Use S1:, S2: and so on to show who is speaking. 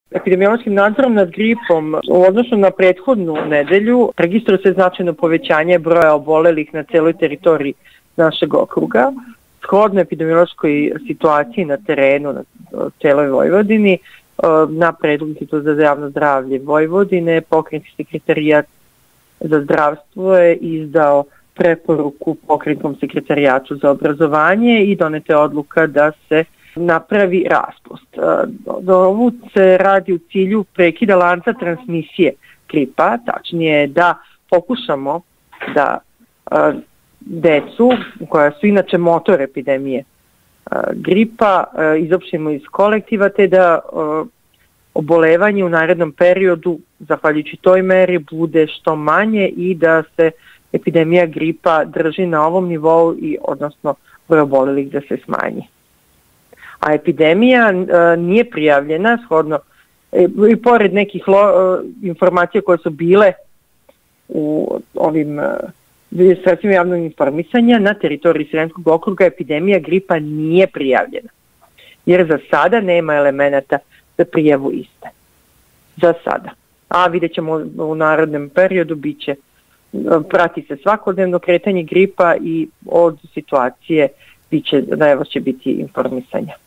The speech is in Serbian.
S1: Epidemiološkim nadzorom nad gripom u odnosu na prethodnu nedelju registruje se značajno povećanje broja obolelih na celoj teritoriji našeg okruga. Shodno epidemiološkoj situaciji na terenu na celoj Vojvodini, na predlog Instituta za javno zdravlje Vojvodine, Pokrajinski sekretarijat za zdravstvo je izdao preporuku Pokrajinskom sekretarijatu za obrazovanje i doneta je odluka da se napravi raspust. Ovo se radi u cilju prekida lanca transmisije gripa, tačnije da pokušamo da decu, koja su inače motor epidemije gripa, izopštimo iz kolektiva, te da obolevanje u narednom periodu, zahvaljujući toj meri, bude što manje i da se epidemija gripa drži na ovom nivou i odnosno broj obolelih da se smanji. A epidemija nije prijavljena, shodno i pored nekih informacija koje su bile u ovim sredstvima javnog informisanja, na teritoriji Sremskog okruga epidemija gripa nije prijavljena, jer za sada nema elemenata za prijavu iste. Za sada. A vidjet ćemo u narednom periodu, prati se svakodnevno kretanje gripa i od situacije će biti informisanja.